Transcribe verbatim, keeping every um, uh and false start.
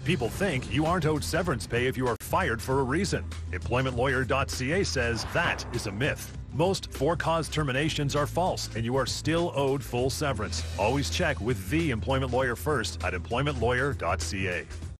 People think you aren't owed severance pay if you are fired for a reason. employment lawyer dot c a says that is a myth. Most for-cause terminations are false, and you are still owed full severance. Always check with the employment lawyer first at employment lawyer dot c a.